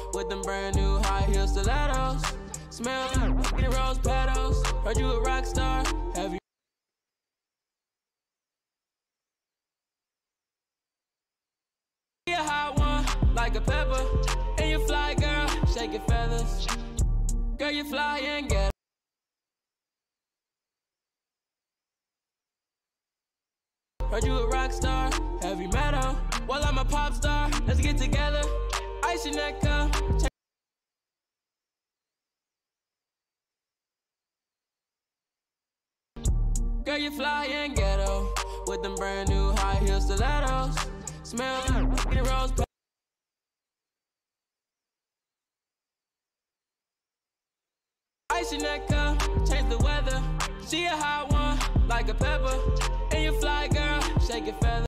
with them brand new high heel stilettos. Smell like rose petals. Heard you a rock star. Have you? A hot one, like a pepper. And you fly, girl, shake your feathers. Girl, you fly and get. Heard you a rock star, heavy metal. Well, I'm a pop star, let's get together. Ice your neck up. Girl, you fly and ghetto with them brand new high heel stilettos. Smell like rose petals. Ice your neck up, change the weather. She a hot one, like a pepper. And you fly, girl, shake your feathers.